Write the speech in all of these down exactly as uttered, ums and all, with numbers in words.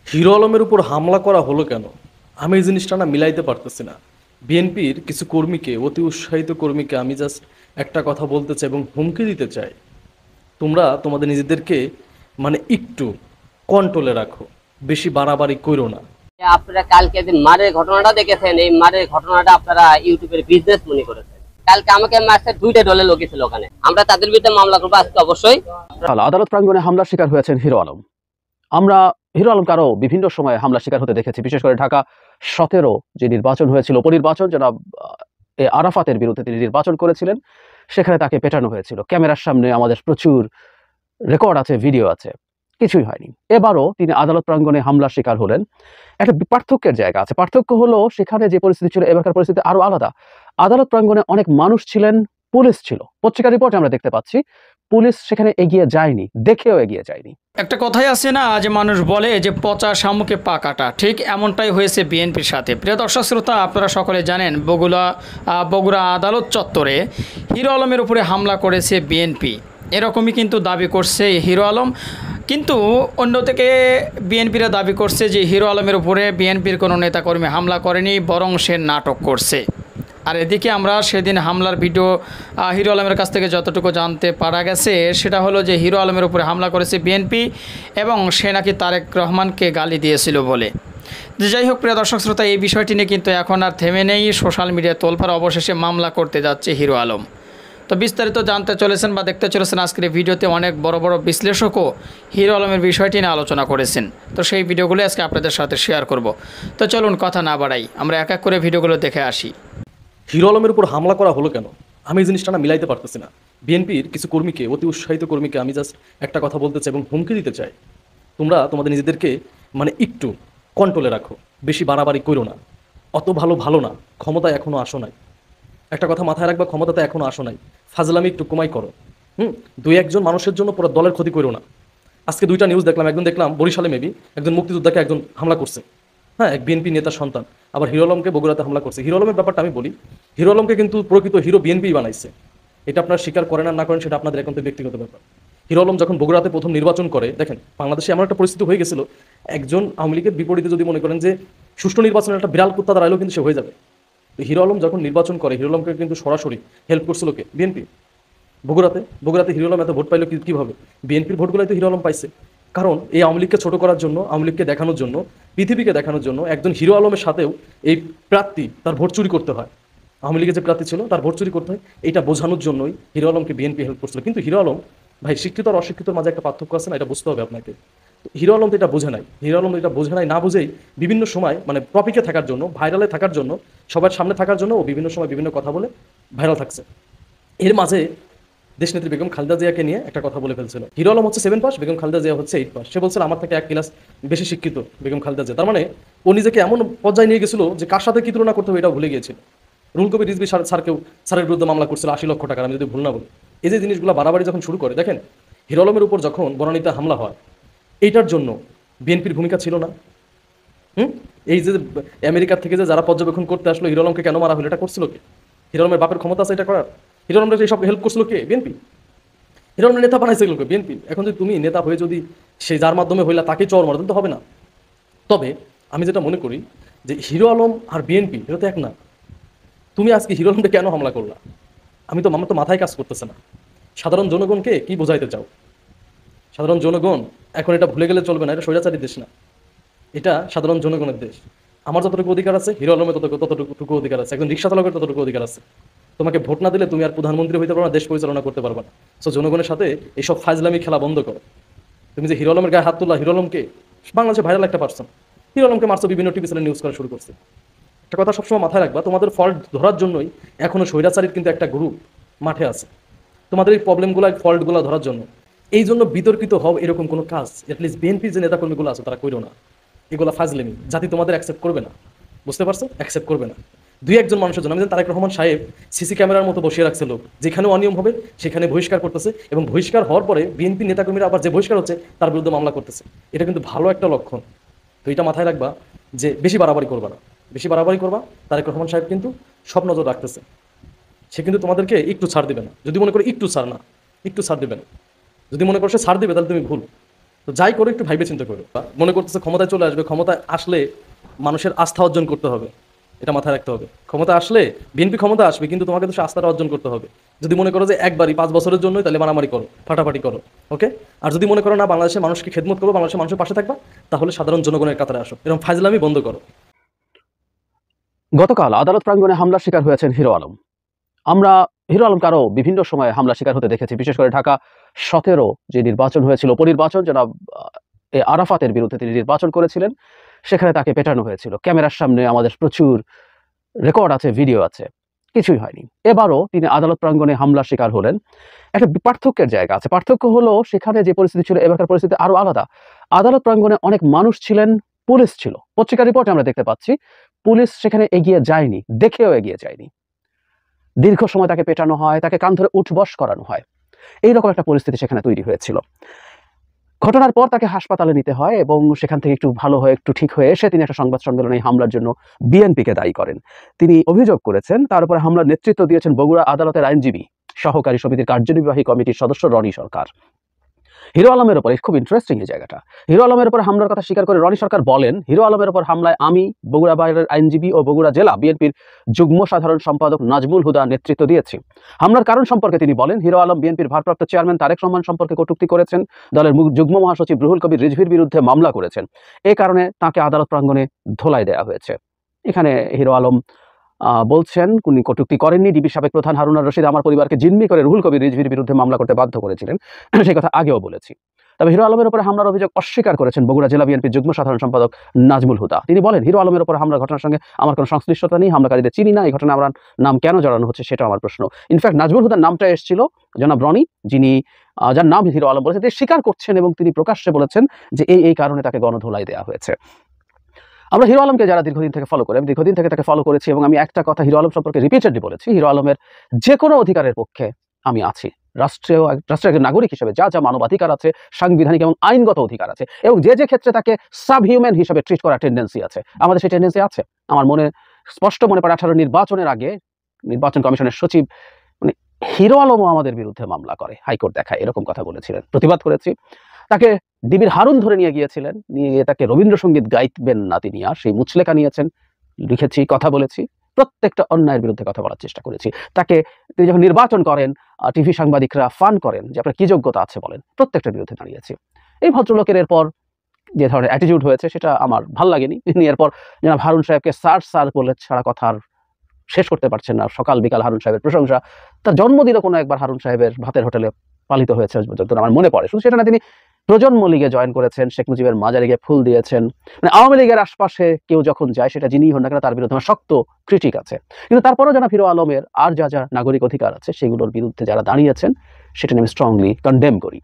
Hero আলমের উপর হামলা করা হলো কেন? আমি এই জিনিসটা না মিলাইতে পারতেছি না। বিএনপির কিছু কর্মীকে, অতি উৎসাহিত কর্মীকে আমি জাস্ট একটা কথা বলতে চাই এবং হুমকি দিতে চাই। তোমরা তোমাদের নিজেদেরকে মানে একটু কন্ট্রোলে রাখো, বেশি বাড়াবাড়ি কইরো না। আপনারা কালকে যে মারের ঘটনাটা দেখেছেন, এই মারের ঘটনাটা আপনারা ইউটিউবের বিজনেস মনে করেছেন। কালকে আমাকে মারছে দুইটা দলের লোক ছিল ওখানে, আমরা তাদের বিরুদ্ধে মামলা করবো আজকে অবশ্যই। আদালত প্রাঙ্গণে হামলার শিকার হয়েছেন হিরো আলম। আমরা হিরো আলমকে আরো বিভিন্ন সময়ে হামলার শিকার হতে দেখেছি, বিশেষ করে ঢাকা সতেরো যে নির্বাচন হয়েছিল, উপনির্বাচন, জনাব এ আরাফাতের বিরুদ্ধে তিনি নির্বাচন করেছিলেন, সেখানে তাকে পেটানো হয়েছিল। ক্যামেরার সামনে আমাদের প্রচুর রেকর্ড আছে, ভিডিও আছে, কিছুই হয়নি। এবারও তিনি আদালত প্রাঙ্গণে হামলার শিকার হলেন। একটা পার্থক্যের জায়গা আছে। পার্থক্য হলো সেখানে যে পরিস্থিতি ছিল, এবারকার পরিস্থিতি আরো আলাদা। আদালত প্রাঙ্গণে অনেক মানুষ ছিলেন, পুলিশ ছিল। পত্রিকা রিপোর্টে আমরা দেখতে পাচ্ছি পুলিশ সেখানে এগিয়ে যায়নি, দেখেও এগিয়ে যায়নি। একটা কথাই আছে না, যে মানুষ বলে যে পচা শামুকে পা কাটা, ঠিক এমনটাই হয়েছে বিএনপির সাথে। প্রিয় দর্শক শ্রোতা, আপনারা সকলে জানেন বগুড়া বগুড়া আদালত চত্বরে হিরো আলমের উপরে হামলা করেছে বিএনপি, এরকমই কিন্তু দাবি করছে হিরো আলম। কিন্তু অন্য থেকে বিএনপিরা দাবি করছে যে হিরো আলমের উপরে বিএনপির কোনো নেতাকর্মী হামলা করেনি, বরং সে নাটক করছে। আর এদিকে আমরা সেদিন হামলার ভিডিও হিরো আলমের কাছ থেকে যতটুকু জানতে পারা গেছে, সেটা হলো যে হিরো আলমের উপরে হামলা করেছে বিএনপি এবং সে নাকি তারেক রহমানকে গালি দিয়েছিল বলে। যাই হোক প্রিয় দর্শক শ্রোতা, এই বিষয়টি নিয়ে কিন্তু এখন আর থেমে নেই, সোশ্যাল মিডিয়া তোলপাড়। অবশেষে মামলা করতে যাচ্ছে হিরো আলম। তো বিস্তারিত জানতে চলেছেন বা দেখতে চলেছেন আজকের এই ভিডিওতে। অনেক বড় বড় বিশ্লেষকও হিরো আলমের বিষয়টি নিয়ে আলোচনা করেছেন। তো সেই ভিডিওগুলো আজকে আপনাদের সাথে শেয়ার করব। তো চলুন কথা না বাড়াই, আমরা এক এক করে ভিডিওগুলো দেখে আসি। হিরো আলমের উপর হামলা করা হলো কেন? আমি এই জিনিসটা না মিলাইতে পারতেছি না। বিএনপির কিছু কর্মীকে, অতি উৎসাহিত কর্মীকে আমি জাস্ট একটা কথা বলতে চাই এবং হুমকি দিতে চাই। তোমরা তোমাদের নিজেদেরকে মানে একটু কন্ট্রোলে রাখো, বেশি বাড়াবাড়ি কইরো না। অত ভালো ভালো না, ক্ষমতায় এখনো আসো নাই। একটা কথা মাথায় রাখবা, ক্ষমতাতে এখনো আসো নাই। ফাজলামি একটু কমাই করো। হুম দুই একজন মানুষের জন্য পুরো দলের ক্ষতি করো না। আজকে দুইটা নিউজ দেখলাম, একজন দেখলাম বরিশালে মেবি একজন মুক্তিযোদ্ধাকে একজন হামলা করছে। হ্যাঁ, এক বিএনপি নেতার সন্তান। আবার হিরো আলমকে বগুড়াতে হামলা করছে। হিরো আলমের ব্যাপারটা আমি বলি, হিরো আলমকে কিন্তু প্রকৃত হিরো বিএনপি বানাইছে। এটা আপনারা স্বীকার করেন আর না করেন সেটা আপনাদের এখন ব্যক্তিগত ব্যাপার। হিরো আলম যখন বগুড়াতে প্রথম নির্বাচন করে, দেখেন বাংলাদেশে এমন একটা পরিস্থিতি হয়ে গেছিল, একজন আওয়ামী লীগের বিপরীতে যদি মনে করেন যে সুষ্ঠু নির্বাচনের একটা বিড়াল কুত্তা দাঁড়াইলেও কিন্তু সে হয়ে যাবে। তো হিরো আলম যখন নির্বাচন করে, হিরো আলমকে কিন্তু সরাসরি হেল্প করছিল কে? বিএনপি। বগুড়াতে বগুড়াতে হিরো আলম এত ভোট পাইলো কীভাবে? বিএনপির ভোটগুলোই তো হিরো আলম পাইছে। কারণ এই আওয়ামী লীগকে ছোট করার জন্য, আওয়ামী লীগকে দেখানোর জন্য, পৃথিবীকে দেখানোর জন্য একজন হিরো আলমের সাথেও এই প্রার্থী তার ভোট চুরি করতে হয়। আওয়ামী লীগের যে প্রার্থী ছিল তার ভোট চুরি করতে হয়, এটা বোঝানোর জন্যই হিরো আলমকে বিএনপি হেল্প করছিল। কিন্তু হিরো আলম ভাই, শিক্ষিত আর অশিক্ষিতর মাঝে একটা পার্থক্য আছে না, এটা বুঝতে হবে আপনাকে। হিরো আলম তো এটা বোঝে নাই। হিরো আলম এটা বোঝে নাই, না বুঝেই বিভিন্ন সময় মানে টপিকে থাকার জন্য, ভাইরালে থাকার জন্য, সবার সামনে থাকার জন্য ও বিভিন্ন সময় বিভিন্ন কথা বলে ভাইরাল থাকছে। এর মাঝে দেশনেত্রী বেগম খালেদা জিয়াকে নিয়ে একটা কথা বলে ফেলছিল। হিরো আলম হচ্ছে সেভেন পাস, বেগম খালেদা জিয়া হচ্ছে এইট পাস। সে বলছিল আমার থেকে এক ক্লাস বেশি শিক্ষিত বেগম খালেদা জিয়া। তার মানে ও নিজেকে এমন পর্যায়ে নিয়ে গেছিল যে কার সাথে কি তুলনা করতে হবে এটাও ভুলে গিয়েছিল। রুল কবির রিজভী স্যারকেও স্যারের বিরুদ্ধে মামলা করছিল আশি লক্ষ টাকার, আমি যদি ভুল না বলি। এই যে জিনিসগুলো বাড়াবাড়ি যখন শুরু করে, দেখেন হিরো আলমের উপর যখন বনানীতে হামলা হয়, এইটার জন্য বিএনপির ভূমিকা ছিল না? হুম এই যে আমেরিকার থেকে যে যারা পর্যবেক্ষণ করতে আসলো হিরো আলমকে কেন মারা হলো, এটা করছিল কে? হিরো আলমের বাপের ক্ষমতা আছে এটা করার? হিরো আলমকে এইসব হেল্প করছিল কে? বিএনপি। হিরো আলমের নেতা বানাইছে এগুলোকে বিএনপি। এখন যদি তুমি নেতা হয়ে যদি সে যার মাধ্যমে হইলা তাকে চর মারা, তো হবে না। তবে আমি যেটা মনে করি যে হিরো আলম আর বিএনপি এটা তো এক না। তুমি আজকে হিরো আলমকে কেন হামলা করলা? আমি তো আমার তো মাথায় কাজ করতেছে না। সাধারণ জনগণকে কি বোঝাইতে চাও? সাধারণ জনগণ এখন এটা ভুলে গেলে চলবে না, এটা স্বৈরাচারী দেশ না, এটা সাধারণ জনগণের দেশ। আমার যতটুকু অধিকার আছে হিরো আলমের ততটুকু ততটুকু অধিকার আছে, একজন রিক্সা চালকের ততটুকু অধিকার আছে। তোমাকে ভোট না দিলে তুমি আর প্রধানমন্ত্রী হইতে পারো না, দেশ পরিচালনা করতে পারবে না। সো জনগণের সাথে এইসব ফাজলামি খেলা বন্ধ করো। তুমি যে হিরো আলমের গায়ে হাত তোলা, হিরো আলমকে বাংলাদেশে ভাইরাল একটা পারসন, হিরো আলমকে মারছো, বিভিন্ন টিভি চ্যানেল নিউজ করা শুরু করছে। একটা কথা সবসময় মাথায় রাখবা, তোমাদের ফল্ট ধরার জন্যই এখনো স্বৈরাচারীর কিন্তু একটা গ্রুপ মাঠে আছে, তোমাদের এই প্রবলেমগুলো ফল্টগুলো ধরার জন্য। এই জন্য বিতর্কিত হও এরকম কোনো কাজ অ্যাটলিস্ট বিএনপির যে নেতাকর্মীগুলো আছে তারা করো না। এগুলো ফাজলেমি, জাতি তোমাদের অ্যাকসেপ্ট করবে না, বুঝতে পারছো? অ্যাকসেপ্ট করবে না। দুই একজন মানুষের জন্য, আমি তারেক রহমান সাহেব সিসি ক্যামেরার মতো বসিয়ে রাখছিল, যেখানে অনিয়ম হবে সেখানে বহিষ্কার করতেছে, এবং বহিষ্কার হওয়ার পরে বিএনপি নেতাকর্মীরা আবার যে বহিষ্কার হচ্ছে তার বিরুদ্ধে মামলা করতেছে। এটা কিন্তু ভালো একটা লক্ষণ। তো এটা মাথায় রাখবা যে বেশি বাড়াবাড়ি করবা না, বেশি বাড়াবাড়ি করবা তারেক রহমান সাহেব কিন্তু সব নজর রাখতেছে। সে কিন্তু তোমাদেরকে একটু ছাড় দেবে না, যদি মনে করো একটু ছাড় না, একটু ছাড় দেবে না। যদি মনে করো সে ছাড় দেবে তাহলে তুমি ভুল। তো যাই করে একটু ভাইবে চিন্তা করো। মনে করতেছে ক্ষমতায় চলে আসবে, ক্ষমতায় আসলে মানুষের আস্থা অর্জন করতে হবে, এটা মাথায় রাখতে হবে। ক্ষমতা আসলে বিএনপি ক্ষমতা আসবে, কিন্তু তোমাকে তো সে আস্থাটা অর্জন করতে হবে। যদি মনে করো যে একবারই পাঁচ বছরের জন্যই, তাহলে মারামারি করো, ফাটাফাটি করো, ওকে। আর যদি মনে করো না বাংলাদেশের মানুষকে খেদমত করবো, বাংলাদেশের মানুষের পাশে থাকবা, তাহলে সাধারণ জনগণের কাতারে আসো, এরকম ফাইজলামি বন্ধ করো। গতকাল আদালত প্রাঙ্গণে হামলার শিকার হয়েছেন হিরো আলম। আমরা হিরো আলমকে আরও বিভিন্ন সময় হামলা শিকার হতে দেখেছি, বিশেষ করে ঢাকা সতেরো যে নির্বাচন হয়েছিল, উপনির্বাচন, জনাব এ আরাফাতের বিরুদ্ধে তিনি নির্বাচন করেছিলেন, সেখানে তাকে পেটানো হয়েছিল। ক্যামেরার সামনে আমাদের প্রচুর রেকর্ড আছে, ভিডিও আছে, কিছুই হয়নি। এবারও তিনি আদালত প্রাঙ্গণে হামলার শিকার হলেন। একটা পার্থক্যের জায়গা আছে। পার্থক্য হলো সেখানে যে পরিস্থিতি ছিল, এবারকার পরিস্থিতি আরো আলাদা। আদালত প্রাঙ্গণে অনেক মানুষ ছিলেন, পুলিশ ছিল। পত্রিকা রিপোর্টে আমরা দেখতে পাচ্ছি পুলিশ সেখানে এগিয়ে যায়নি, দেখেও এগিয়ে যায়নি। দীর্ঘ সময় তাকে পেটানো হয়, তাকে কান ধরে উঠবস করানো হয়। এইরকম একটা পরিস্থিতি সেখানে তৈরি হয়েছিল। ঘটনার পর তাকে হাসপাতালে নিতে হয় এবং সেখান থেকে একটু ভালো হয়ে একটু ঠিক হয়ে এসে তিনি একটা সংবাদ সম্মেলনে এই হামলার জন্য বিএনপিকে দায়ী করেন। তিনি অভিযোগ করেছেন তার উপরে হামলার নেতৃত্ব দিয়েছেন বগুড়া আদালতের আইনজীবী সহকারী সমিতির কার্যনির্বাহী কমিটির সদস্য রনি সরকার। হিরো আলমের উপরে খুব ইন্টারেস্টিং এই জায়গাটা। হিরো আলমের উপর হামলার কথা স্বীকার করে রনি সরকার বলেন, হিরো আলমের উপর হামলায় আমি, বগুড়া বাইরের আইনজীবী ও বগুড়া জেলা বিএনপির যুগ্ম সাধারণ সম্পাদক নাজমুল হুদা নেতৃত্ব দিয়েছি। হামলার কারণ সম্পর্কে তিনি বলেন, হিরো আলম বিএনপির ভারপ্রাপ্ত চেয়ারম্যান তারেক রহমান সম্পর্কে কটূক্তি করেছেন, দলের যুগ্ম মহাসচিব রুহুল কবির রিজভির বিরুদ্ধে মামলা করেছেন। এ কারণে তাকে আদালত প্রাঙ্গণে ধোলাই দেওয়া হয়েছে। এখানে হিরো আলম বলছেন উনি কটূক্তি করেননি। ডিবি সাবেক প্রধান হারুনার রশিদ আমার পরিবারকে জিম্মি করে রুহুল কবির রিজভির বিরুদ্ধে মামলা করতে বাধ্য করেছিলেন, সেই কথা আগেও বলেছি। তবে হিরো আলমের উপরে হামলার অভিযোগ অস্বীকার করেছেন বগুড়া জেলা বিএনপির যুগ্ম সাধারণ সম্পাদক নাজমুল হুদা। তিনি বলেন, হিরো আলমের উপর হামলার ঘটনার সঙ্গে আমার কোনো সংশ্লিষ্টতা নেই, হামলাকারীদের চিনি না, এই ঘটনায় আমার নাম কেন জড়ানো হচ্ছে সেটা আমার প্রশ্ন। ইনফ্যাক্ট নাজমুল হুদার নামটা এসেছিল জনাব রনি, যিনি যার নাম হিরো আলম বলেছেন, তিনি স্বীকার করছেন এবং তিনি প্রকাশ্যে বলেছেন যে এই এই কারণে তাকে গণধোলাই দেওয়া হয়েছে। আমরা হিরো আলমকে যারা দীর্ঘদিন থেকে ফলো করি, আমি দীর্ঘদিন থেকে তাকে ফলো করেছি এবং আমি একটা কথা হিরো আলম সম্পর্কে রিপিটেডলি বলেছি, হিরো আলমের যে কোনো অধিকারের পক্ষে আমি আছি। রাষ্ট্রীয় রাষ্ট্রের একজন নাগরিক হিসেবে যা যা মানবাধিকার আছে, সাংবিধানিক এবং আইনগত অধিকার আছে, এবং যে যে ক্ষেত্রে তাকে সাব হিউম্যান হিসেবে ট্রিট করার টেন্ডেন্সি আছে, আমাদের সেই টেন্ডেন্সি আছে। আমার মনে স্পষ্ট মনে পড়ে আঠারো নির্বাচনের আগে নির্বাচন কমিশনের সচিব মানে হিরো আলমও আমাদের বিরুদ্ধে মামলা করে, হাইকোর্ট দেখায়, এরকম কথা বলেছিলেন। প্রতিবাদ করেছি। তাকে ডিবির হারুন ধরে নিয়ে গিয়েছিলেন, নিয়ে গিয়ে তাকে রবীন্দ্রসঙ্গীত গাইবেন না তিনি, আর সেই মুচলেখা নিয়েছেন, লিখেছি, কথা বলেছি, প্রত্যেকটা অন্যায়ের বিরুদ্ধে কথা বলার চেষ্টা করেছি। তাকে তিনি যখন নির্বাচন করেন, টিভি সাংবাদিকরা ফান করেন যে আপনার কি যোগ্যতা আছে বলেন, প্রত্যেকটার বিরুদ্ধে দাঁড়িয়েছি। এই ভদ্রলোকের এরপর যে ধরনের অ্যাটিটিউড হয়েছে সেটা আমার ভালো লাগেনি। তিনি এরপর জনাব হারুন সাহেবকে স্যার স্যার বলে ছাড়া কথা আর শেষ করতে পারছেন না। সকাল বিকাল হারুন সাহেবের প্রশংসা। তার জন্মদিনও কোনো একবার হারুন সাহেবের ভাতের হোটেলে পালিত হয়েছে যতদূর আমার মনে পড়ে। শুধু সেটা না, তিনি প্রজন্ম লীগে জয়েন করেছেন, শেখ মুজিবের মাজারে গিয়ে ফুল দিয়েছেন। মানে আওয়ামী লীগের আশপাশে কেউ যখন যায়, সেটা যিনিই হন না কেন, তার বিরুদ্ধে আমার শক্ত ক্রিটিক আছে। কিন্তু তারপরেও জনাব হিরো আলমের আর যা যা নাগরিক অধিকার আছে সেগুলোর বিরুদ্ধে যারা দাঁড়িয়েছেন, সেটা আমি স্ট্রংলি কন্ডেম করি।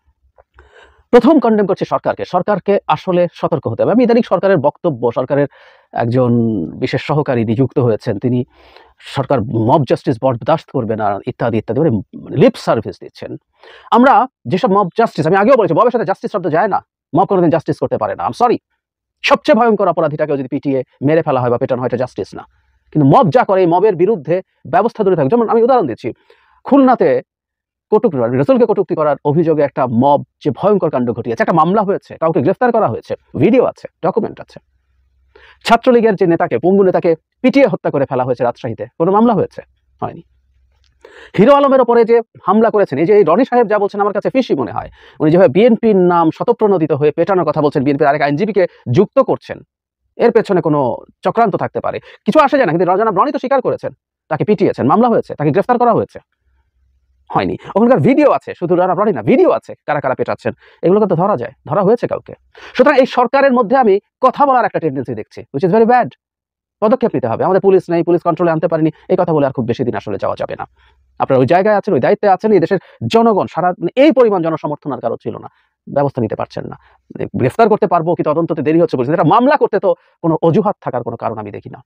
প্রথম কন্ডেম করছি সরকারকে। সরকারকে আসলে সতর্ক হতে হবে। আমি ইদানিং সরকারের বক্তব্য, সরকারের একজন বিশেষ সহকারী নিযুক্ত হয়েছেন, তিনি সরকার মব জাস্টিস বরদাস্ত করবে না ইত্যাদি ইত্যাদি মানে লিপ সার্ভিস দিচ্ছেন। আমরা যেসব মব জাস্টিস, আমি আগেও বলেছি, মবের সাথে জাস্টিস শব্দ যায় না। মব কোনোদিন জাস্টিস করতে পারে না। আম সরি, সবচেয়ে ভয়ঙ্কর অপরাধীটাকে যদি পিটিয়ে মেরে ফেলা হয় বা পেটানো হয়, এটা জাস্টিস না। কিন্তু মব যা করে, এই মবের বিরুদ্ধে ব্যবস্থা দূরে থাকে। যেমন আমি উদাহরণ দিচ্ছি, খুলনাতে কটূক্তি, রাসূলকে কটূক্তি করার অভিযোগে একটা মব যে ভয়ঙ্কর কাণ্ড ঘটিয়েছে, একটা মামলা হয়েছে, কাউকে গ্রেফতার করা হয়েছে, ভিডিও আছে, ডকুমেন্ট আছে। ছাত্রলীগের যে নেতাকে, পঙ্গু নেতাকে পিটিয়ে হত্যা করে ফেলা হয়েছে রাজশাহীতে, কোনো মামলা হয়েছে? হয়নি। হিরো আলমের ওপরে যে হামলা করেছেন, এই যে রনি সাহেব যা বলছেন আমার কাছে ফিশি মনে হয়। উনি যেভাবে বিএনপির নাম শতপ্রণোদিত হয়ে পেটানোর কথা বলছেন, বিএনপির আরেক আইনজীবীকে যুক্ত করছেন, এর পেছনে কোনো চক্রান্ত থাকতে পারে। কিছু আসে যায় না, কিন্তু জনাব রনি তো স্বীকার করেছেন তাকে পিটিয়েছেন, মামলা হয়েছে, তাকে গ্রেফতার করা হয়েছে, হয়নি। ওখানকার ভিডিও আছে, শুধু জনাব রনি না, ভিডিও আছে কারা কারা পেটাচ্ছেন, এগুলো কিন্তু ধরা যায়, ধরা হয়েছে কাউকে। সুতরাং এই সরকারের মধ্যে আমি কথা বলার একটা টেন্ডেন্সি দেখছি, হুইচ ইজ ভেরি ব্যাড। পদক্ষেপ নিতে হবে। আমাদের পুলিশ নেই, পুলিশ কন্ট্রোলে আনতে পারেনি, এই কথা বলে আর খুব বেশি দিন আসলে যাওয়া যাবে না। আপনারা ওই জায়গায় আছেন, ওই দায়িত্বে আছেন, এই দেশের জনগণ সারা মানে এই পরিমাণ জনসমর্থন আর কারো ছিল না, ব্যবস্থা নিতে পারছেন না। গ্রেফতার করতে পারবো কি তদন্ততে দেরি হচ্ছে বলছেন, এটা মামলা করতে তো কোনো অজুহাত থাকার কোনো কারণ আমি দেখি না।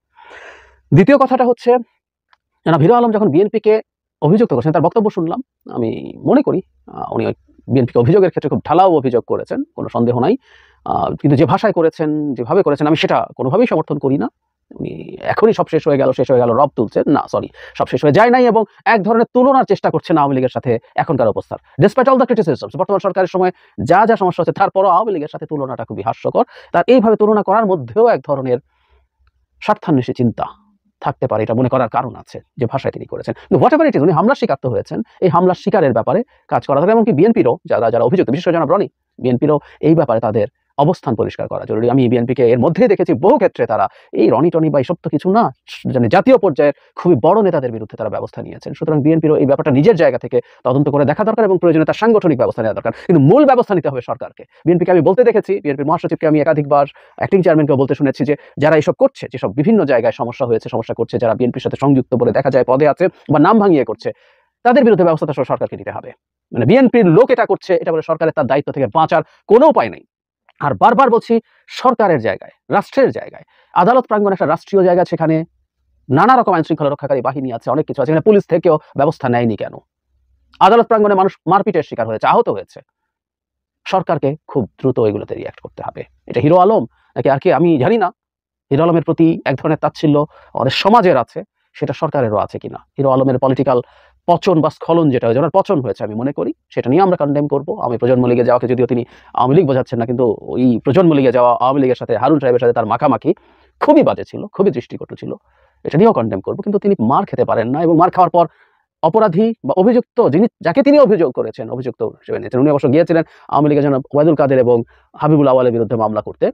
দ্বিতীয় কথাটা হচ্ছে, জনাব হিরো আলম যখন বিএনপিকে অভিযুক্ত করছেন, তার বক্তব্য শুনলাম, আমি মনে করি উনি বিএনপিকে অভিযোগের ক্ষেত্রে খুব ঢালাও অভিযোগ করেছেন, কোনো সন্দেহ নাই। কিন্তু যে ভাষায় করেছেন, যেভাবে করেছেন, আমি সেটা কোনোভাবেই সমর্থন করি না। উনি এখনই সব শেষ হয়ে গেল শেষ হয়ে গেল রব তুলছেন, না সরি, সব শেষ হয়ে যায় নাই, এবং এক ধরনের তুলনার চেষ্টা করছেন আওয়ামী লীগের সাথে এখনকার অবস্থার। ডিসপাইট অল দ্য ক্রিটিসিজমস, বর্তমান সরকারের সময় যা যা সমস্যা হচ্ছে তারপরও আওয়ামী লীগের সাথে তুলনাটা খুবই হাস্যকর। তার এইভাবে তুলনা করার মধ্যেও এক ধরনের স্বার্থান্বেষী চিন্তা থাকতে পারে, এটা মনে করার কারণ আছে যে ভাষায় তিনি করেছেন। কিন্তু হোয়াট এভার ইট ইজ, উনি হামলার শিকার তো হয়েছেন, এই হামলার শিকারের ব্যাপারে কাজ করা থাকে, এমনকি বিএনপিরও যারা যারা অভিযুক্ত, বিশেষ করে জনাব রনি, বিএনপিরও এই ব্যাপারে তাদের অবস্থান পরিষ্কার করা জরুরি। আমি বিএনপিকে এর মধ্যেই দেখেছি বহু ক্ষেত্রে তারা এই রনি টনি বা এইসব তো কিছু না, মানে জাতীয় পর্যায়ের খুবই বড় নেতাদের বিরুদ্ধে তারা ব্যবস্থা নিয়েছেন। সুতরাং বিএনপিরও এই ব্যাপারটা নিজের জায়গা থেকে তদন্ত করে দেখা দরকার এবং প্রয়োজনে তার সাংগঠনিক ব্যবস্থা নেওয়া দরকার, কিন্তু মূল ব্যবস্থা নিতে হবে সরকারকে। বিএনপিকে আমি বলতে দেখেছি, বিএনপির মহাসচিবকে আমি একাধিকবার, অ্যাক্টিং চেয়ারম্যানকেও বলতে শুনেছি যে যারা এইসব করছে, যেসব বিভিন্ন জায়গায় সমস্যা হয়েছে, সমস্যা করছে, যারা বিএনপির সাথে সংযুক্ত বলে দেখা যায় পদে আছে বা নাম ভাঙিয়ে করছে, তাদের বিরুদ্ধে ব্যবস্থা সরকারকে নিতে হবে। মানে বিএনপির লোক এটা করছে, এটা বলে সরকারের তার দায়িত্ব থেকে বাঁচার কোনো উপায় নেই। আর বারবার বলছি, সরকারের জায়গায়, রাষ্ট্রের জায়গায়, আদালত প্রাঙ্গণ একটা রাষ্ট্রীয় জায়গা, সেখানে নানা রকম আইন শৃঙ্খলা রক্ষাকারী বাহিনী আছে, অনেক কিছু আছে, এখানে পুলিশ থেকেও ব্যবস্থা নেয়নি কেন? আদালত প্রাঙ্গণে মানুষ মারপিটের শিকার হয়েছে, আহত হয়েছে, সরকারকে খুব দ্রুত এগুলোতে রিয়াক্ট করতে হবে। এটা হিরো আলম নাকি আর কি আমি জানি না, হিরো আলমের প্রতি এক ধরনের তাচ্ছিল্য আমাদের সমাজের আছে, সেটা সরকারেরও আছে কিনা। হিরো আলমের পলিটিক্যাল পচন বা স্খলন যেটা হয়েছে, ওনার পচন হয়েছে আমি মনে করি, সেটা নিয়ে আমরা কন্ডেম করবো। আমি প্রজন্ম লীগে যাওয়াকে, যদিও তিনি আওয়ামী লীগ বোঝাচ্ছেন না, কিন্তু ওই প্রজন্ম লীগে যাওয়া, আওয়ামী লীগের সাথে হারুন সাহেবের সাথে তার মাখামাখি খুবই বাজে ছিল, খুবই দৃষ্টিকটু ছিল, এটা নিয়েও কন্ডেম করবো। কিন্তু তিনি মার খেতে পারেন না, এবং মার খাওয়ার পর অপরাধী বা অভিযুক্ত যিনি, যাকে তিনি অভিযোগ করেছেন, অভিযুক্ত হিসেবে নিয়েছেন, উনি অবশ্য গিয়েছিলেন আওয়ামী লীগের জনাব ওয়াহিদুল কাদের এবং হাবিবুল আওয়ালের বিরুদ্ধে মামলা করতে।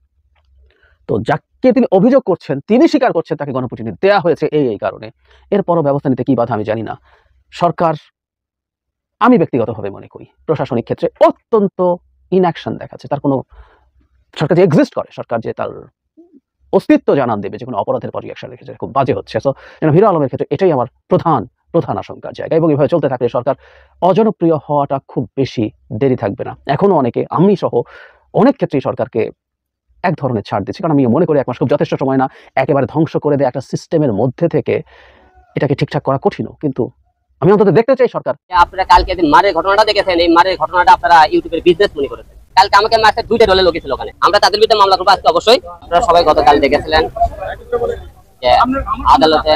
তো যাকে তিনি অভিযোগ করছেন, তিনি স্বীকার করছেন তাকে গণপিটুনি দেওয়া হয়েছে এই এই কারণে। এরপরও ব্যবস্থা নিতে কি বাধা আমি জানি না। সরকার, আমি ব্যক্তিগতভাবে মনে করি প্রশাসনিক ক্ষেত্রে অত্যন্ত ইনঅ্যাকশন দেখাচ্ছে। তার কোনো, সরকার যে এক্সিস্ট করে, সরকার যে তার অস্তিত্ব জানান দেবে যে কোনো অপরাধের পর রিঅ্যাকশন রেখেছে, খুব বাজে হচ্ছে। সো যেন হিরো আলমের ক্ষেত্রে এটাই আমার প্রধান প্রধান আশঙ্কার জায়গা, এবং এভাবে চলতে থাকলে সরকার অজনপ্রিয় হওয়াটা খুব বেশি দেরি থাকবে না। এখনো অনেকে, আমি সহ অনেক ক্ষেত্রেই সরকারকে এক ধরনের ছাড় দিচ্ছে, কারণ আমি মনে করি এক মাস খুব যথেষ্ট সময় না, একেবারে ধ্বংস করে দেয় একটা সিস্টেমের মধ্যে থেকে এটাকে ঠিকঠাক করা কঠিনও, কিন্তু আমি অন্তত দেখতে চাই সরকার। আপনারা কালকে যে মারের ঘটনাটা দেখেছেন, এই মারের ঘটনাটা আপনারা ইউটিউবের বিজনেস মনে করেছেন। কালকে আমাকে মারছে দুইটা দলের লোক ছিল ওখানে, আমরা তাদের বিরুদ্ধে মামলা করবো আজকে অবশ্যই। আপনারা সবাই গতকাল দেখেছিলেন যে আদালতে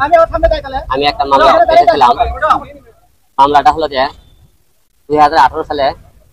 আমি একটা মামলা করেছিলাম। মামলাটা হলো যে দুই হাজার আঠারো সালে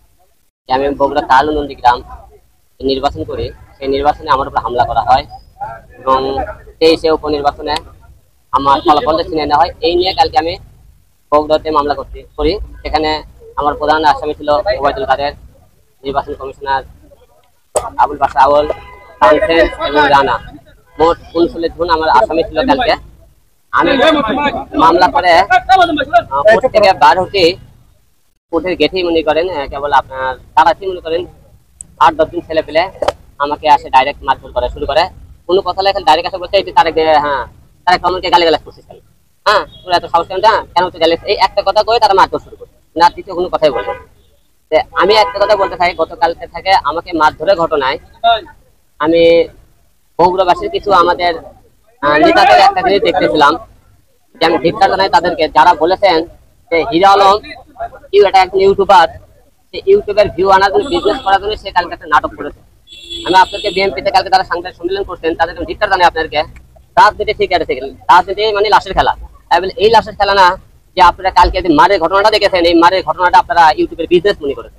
আমি বগুড়া তালু নন্দীগ্রাম নির্বাচন করি, সেই নির্বাচনে আমার উপর হামলা করা হয়, এবং তেইশে উপনির্বাচনে আমার ফলাফলটা ছিনিয়ে নেওয়া হয়। এই নিয়ে কালকে আমি বগুড়াতে মামলা করতে করি। সেখানে আমার প্রধান আসামি ছিল ওবায়দুল কাদের, নির্বাচন কমিশনার আবুল বাশা আউল, তানসেন এবং রানা। মোট উনচল্লিশ জন আমার আসামি ছিল কালকে। আমি মামলা করে কোর্ট থেকে বার হতে কোর্টের গেটেই মনে করেন কেবল আপনার তারাতেই মনে করেন আট দশ দিন ছেলে পেলে আমাকে আসে ডাইরেক্ট মারধর করা শুরু করে। কোনো কথা লেখা ডাইরেক্ট আসে বলছে এই তারেক, হ্যাঁ তারেক আমাকে গালিগালাজ করছিস কেন, হ্যাঁ তোর এত সাহস কেন, কেন তুই গালি, এই একটা কথা কয়ে তারা মারধর শুরু করে, না দ্বিতীয় কোনো কথাই বলবে। আমি একটা কথা বলতে চাই, গতকালকে থেকে আমাকে মারধরের ঘটনায় আমি বগুড়াবাসীর কিছু আমাদের নেতাদের একটা জিনিস দেখতেছিলাম, যে আমি ধিক্কার জানাই তাদেরকে যারা বলেছেন যে হিরো আলম ইউ এটা একজন ইউটিউবার, সে ইউটিউবের ভিউ আনার জন্য, বিজনেস করার জন্য সে কালকে একটা নাটক করেছে। আমি আপনাকে বিএনপিতে কালকে তারা সাংবাদিক সম্মেলন করছেন, তাদেরকে ধিক্কার জানাই আপনাদেরকে। রাজনীতি ঠিক আছে, রাজনীতি মানে লাশের খেলা, তাই বলে এই লাশের খেলা না যে আপনারা কালকে যে মারের ঘটনাটা দেখেছেন, এই মারের ঘটনাটা আপনারা ইউটিউবের বিজনেস মনে করেছেন।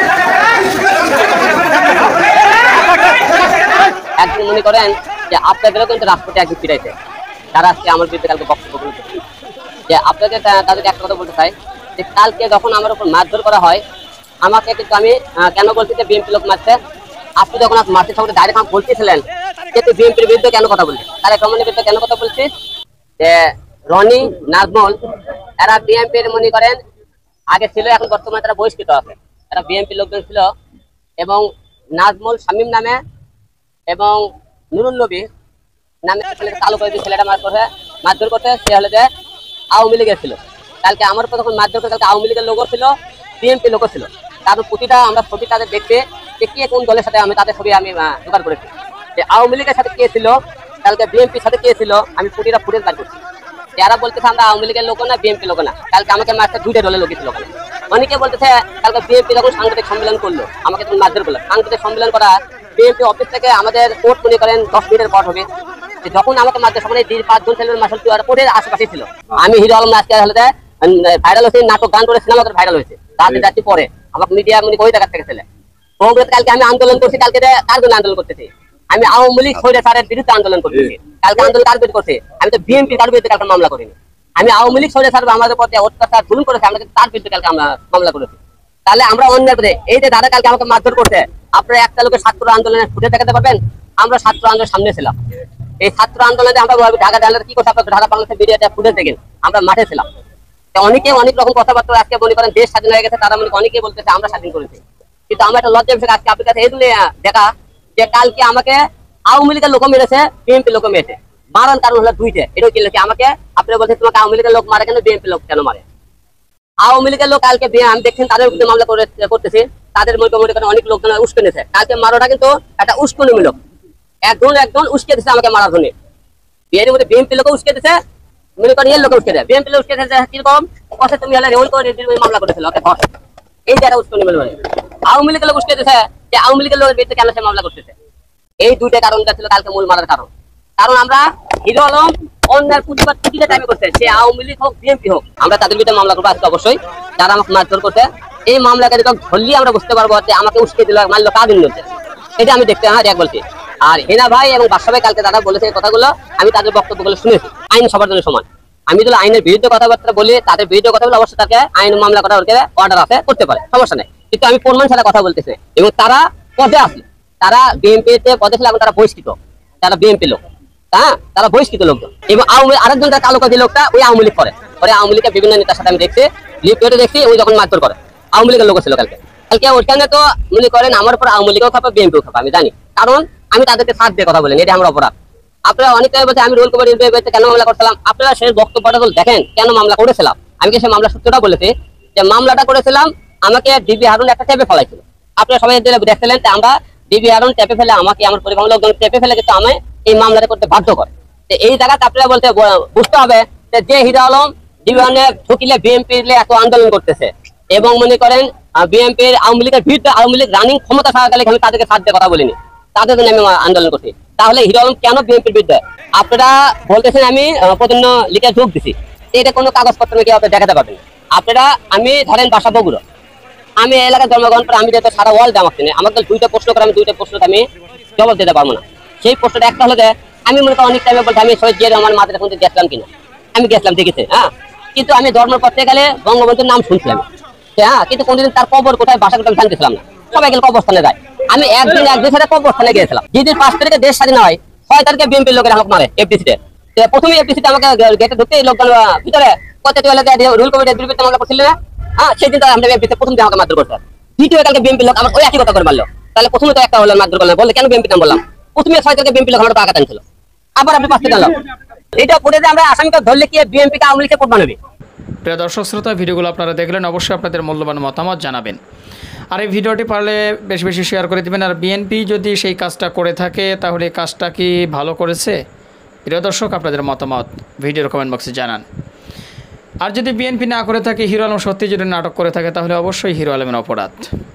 একদিন মনে করেন যে আপনাদেরও কিন্তু রাষ্ট্রপতি একদিন ফিরাইছে, তারা আজকে আমার বিরুদ্ধে কালকে বক্তব্য বলছে। যে আপনাদের তাদেরকে একটা কথা বলতে চাই, যে কালকে যখন আমার উপর মারধর করা হয়, আমাকে কিন্তু আমি কেন বলছি যে বিএনপি লোক মারছে, আপনি যখন মারতে সঙ্গে ডাইরেক্ট আমাকে বলতেছিলেন যে তুই বিএনপির বিরুদ্ধে কেন কথা বলছিস, তারা রমনের বিরুদ্ধে কেন কথা বলছিস, যে রনি নাজমল এরা বিএনপির মনে করেন আগে ছিল, এখন বর্তমানে তারা বহিষ্কৃত আছে, এরা বিএনপির লোকজন ছিল। এবং নাজমল শামীম নামে এবং নুরুল নবী নামে চালু করে দিয়ে ছেলেটা মার করে মারধর করতে, সে হলে যে আওয়ামী লীগের ছিল। কালকে আমার উপর যখন মারধর করে, কালকে আওয়ামী লীগের লোকও ছিল, বিএনপি লোকও ছিল। তাদের প্রতিটা আমরা ছবি তাদের দেখতে যে কে কোন দলের সাথে, আমি তাদের ছবি আমি জোগাড় করেছি, যে আওয়ামী লীগের সাথে কে ছিল, কালকে বিএনপির সাথে কে ছিল, আমি প্রতিটা ফুটেজ বার করছি। যারা বলতেছে আমরা আওয়ামী লীগের লোক না, বিএনপি লোক না, কালকে আমাকে মারতে দুইটা দলের লোক ছিল ওখানে। অনেকে বলতেছে কালকে বিএনপি যখন সাংবাদিক সম্মেলন করলো আমাকে তখন মারধর করলো। সাংবাদিক সম্মেলন করা বিএনপি অফিস থেকে আমাদের কোর্ট মনে করেন দশ মিনিটের পর হবে। যখন আমাকে মারধর সময় তিন পাঁচজন ছেলের মাসল কোর্টের আশেপাশে ছিল। আমি হিরো আলম আজকে হলে ভাইরাল হয়েছে, নাটক গান করে সিনেমা করে ভাইরাল হয়েছে। রাতে রাত্রি পরে আমাকে মিডিয়া মনে কই টাকা থেকে ছেলে কালকে আমি আন্দোলন করছি। কালকে কার জন্য আন্দোলন করতেছি? আমি আওয়ামী লীগ স্বৈরাচারের বিরুদ্ধে আন্দোলন করতেছি। কালকে আন্দোলন কার বিরুদ্ধে করছে? আমি তো বিএনপি কার বিরুদ্ধে কালকে মামলা করিনি। আমি আওয়ামী লীগ স্বৈরাচার আমাদের প্রতি অত্যাচার জুলুম করেছে, আমরা তার বিরুদ্ধে কালকে আমরা মামলা করেছি। তাহলে আমরা অন্যায় করে এই যে দাদা কালকে আমাকে মারধর করছে, আপনারা একটা লোকের ছাত্র আন্দোলনের ফুটে দেখাতে পারবেন? আমরা ছাত্র আন্দোলনের সামনে ছিলাম। এই ছাত্র আন্দোলনে আমরা ঢাকা দাঁড়ালে কি করছে আপনার ঢাকা বাংলাদেশের মিডিয়াতে ফুটে দেখেন আমরা মাঠে ছিলাম। অনেকে অনেক রকম কথাবার্তা আজকে মনে করেন দেশ স্বাধীন হয়ে গেছে, তারা মনে অনেকে বলতেছে আমরা স্বাধীন করেছি। কিন্তু আমরা একটা লজ্জা বিষয় আজকে আপনার কাছে এই জন্য দেখা যে কালকে আমাকে আওয়ামী লীগের লোক মেরেছে, বিএনপি লোক মেরেছে। মারার কারণ হলো দুইটা। এটাও কি আমাকে আপনারা বলছেন তোমাকে আওয়ামী লীগের লোক মারে কেন, বিএনপি লোক কেন মারে? আওয়ামী লীগের লোক কালকে আমি দেখছেন তাদের বিরুদ্ধে মামলা করতেছে, তাদের মনে করেন অনেক লোকজন উস্কে নিয়েছে। কালকে মারাটা কিন্তু একটা উস্কনিমূলক, একজন একজন উস্কে দিচ্ছে আমাকে মারার জন্য। বিয়ের মধ্যে বিএনপি লোক উস্কে দিচ্ছে, মনে করেন এর লোক উস্কে দেয়। বিএনপি লোক উস্কে দিচ্ছে কিরকম কথা, তুমি হলে রেউল করে মামলা করেছিল ওকে ধর, এই যে একটা উস্কনিমূলক। আওয়ামী লীগের লোক উস্কে দিচ্ছে যে আওয়ামী লীগের লোকের বিরুদ্ধে কেন সে মামলা করতেছে। এই দুইটা কারণটা ছিল কালকে মূল মারার কারণ। কারণ আমরা হিরো আলম অন্যায় প্রতিবাদ প্রতিটা টাইমে করছে, সে আওয়ামী লীগ হোক বিএনপি হোক, আমরা তাদের বিরুদ্ধে মামলা করবো আজকে অবশ্যই। যারা আমাকে মারধর করছে এই মামলাকে যখন ধরলেই আমরা বুঝতে পারবো যে আমাকে উস্কে দিল মারলো কার জন্য, এটা আমি দেখতে হ্যাঁ এক বলছি। আর হেনা ভাই এবং বাদশা ভাই কালকে তারা বলেছে এই কথাগুলো, আমি তাদের বক্তব্যগুলো শুনেছি। আইন সবার জন্য সমান। আমি যদি আইনের বিরুদ্ধে কথাবার্তা বলি, তাদের বিরুদ্ধে কথা বলে অবশ্যই তাকে আইন মামলা করার অর্ডার আছে, করতে পারে, সমস্যা নেই। কিন্তু আমি প্রমাণ ছাড়া কথা বলতেছি এবং তারা পদে আছে, তারা বিএনপিতে পদে ছিল এবং তারা বহিষ্কৃত, তারা বিএনপি লোক, হ্যাঁ তারা বহিষ্কৃত লোকজন। এবং আওয়ামী আরেকজন তার কালো কাজী লোকটা ওই আওয়ামী লীগ করে, পরে আওয়ামী লীগের বিভিন্ন নেতার সাথে আমি দেখছি লিফলেটে দেখছি ওই যখন মারধর করে আওয়ামী লীগের লোক ছিল কালকে। কালকে ওইখানে তো মনে করেন আমার উপর আওয়ামী লীগও খাপা বিএনপিও খাপা, আমি জানি, কারণ আমি তাদেরকে সাথ দিয়ে কথা বলেন, এটা আমার অপরাধ। আপনারা অনেকে বলছে আমি রোল কমিটির বিরুদ্ধে কেন মামলা করছিলাম, আপনারা সেই বক্তব্যটা দেখেন কেন মামলা করেছিলাম। আমি কি সেই মামলা সূত্রটা বলেছি যে মামলাটা করেছিলাম আমাকে ডিবি হারুন একটা টেপে ফেলাইছিল, আপনারা সবাই দেখছিলেন। আমরা ডিবি হারুন টেপে ফেলে আমাকে আমার পরিবার লোকজন টেপে ফেলে কিন্তু আমি এই মামলাটা করতে বাধ্য করে। এই জায়গাতে আপনারা বলতে বুঝতে হবে যে হিরো আলম জীবনে ঢুকিলে বিএনপি এত আন্দোলন করতেছে এবং মনে করেন বিএনপির আওয়ামী লীগের বিরুদ্ধে আওয়ামী লীগ রানিং ক্ষমতা থাকাকালে আমি তাদেরকে সাথ দিয়ে কথা বলিনি, তাদের জন্য আমি আন্দোলন করছি। তাহলে হিরো আলম কেন বিএনপির বিরুদ্ধে? আপনারা বলতেছেন আমি প্রতিদিন লিখে ঢুক দিছি, এটা কোনো কাগজপত্র কি আপনি দেখাতে পারবেন? আপনারা আমি ধরেন বাসা বগুড়া, আমি এলাকায় জন্মগ্রহণ করে আমি যেহেতু সারা ওয়ার্ল্ড আমাকে নেই, আমাকে দুইটা প্রশ্ন করে আমি দুইটা প্রশ্ন আমি জবাব দিতে পারবো না। সেই প্রশ্নটা একটা হলো যে আমি মনে করি অনেক টাইমে বলতে আমি শহীদ জিয়া রহমান মাথায় এখন গেছিলাম কিনা, আমি গেছিলাম দেখেছি, হ্যাঁ, কিন্তু আমি ধর্মের পথে গেলে বঙ্গবন্ধুর নাম শুনছিলাম, হ্যাঁ, কিন্তু কোনদিন তার কবর কোথায় বাসা কোথায় জানতেছিলাম না। সবাই গেলে কবরস্থানে যায়, আমি একদিন একদিন সাথে কবরস্থানে গিয়েছিলাম। যেদিন পাঁচ তারিখে দেশ স্বাধীন হয় ছয় তারিখে বিএনপির লোকের আমাকে মারে এফডিসিতে। প্রথমে এফডিসিতে আমাকে গেটে ঢুকতে লোকজন ভিতরে কত রুল কমিটির বিরুদ্ধে মামলা করছিল না, হ্যাঁ, সেই দিন আমরা এফডিসিতে প্রথম দিন আমাকে মারধর করছে। দ্বিতীয় কালকে বিএনপির লোক আমার ওই একই কথা করে মারলো। তাহলে প্রথমে তো একটা হলো মারধর করলাম, বললে কেন বিএনপির নাম বললাম? প্রথমে ছয় তারিখে বিএনপির লোক আমার টাকা টানছিল, আবার আপনি পাঁচটা টানলাম। এটা পড়ে যে আমরা আসামিকে ধরলে কি বিএনপিকে আওয়ামী লীগকে কোট বানাবে? প্রিয় দর্শক শ্রোতা, ভিডিওগুলো আপনারা দেখলেন, অবশ্যই আপনাদের মূল্যবান মতামত জানাবেন। আর এই ভিডিওটি পারলে বেশি বেশি শেয়ার করে দেবেন। আর বিএনপি যদি সেই কাজটা করে থাকে তাহলে এই কাজটা কি ভালো করেছে? প্রিয় দর্শক, আপনাদের মতামত ভিডিওর কমেন্ট বক্সে জানান। আর যদি বিএনপি না করে থাকে, হিরো আলম সত্যি যদি নাটক করে থাকে, তাহলে অবশ্যই হিরো আলমের অপরাধ।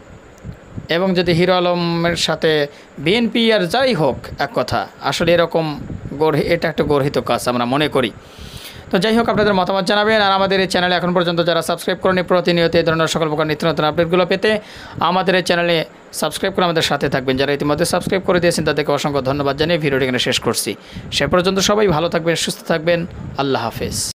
এবং যদি হিরো আলমের সাথে বিএনপি আর যাই হোক এক কথা, আসলে এরকম গর্হি এটা একটা গর্হিত কাজ আমরা মনে করি। তো যাই হোক, আপনাদের মতামত জানাবেন। আর আমাদের এই চ্যানেলে এখন পর্যন্ত যারা সাবস্ক্রাইব করেনি, প্রতিনিয়ত এই ধরনের সকল প্রকার নিত্য নতুন আপডেটগুলো পেতে আমাদের এই চ্যানেলে সাবস্ক্রাইব করে আমাদের সাথে থাকবেন। যারা ইতিমধ্যে সাবস্ক্রাইব করে দিয়েছেন তাদেরকে অসংখ্য ধন্যবাদ জানিয়ে ভিডিওটি এখানে শেষ করছি। সে পর্যন্ত সবাই ভালো থাকবেন, সুস্থ থাকবেন। আল্লাহ হাফেজ।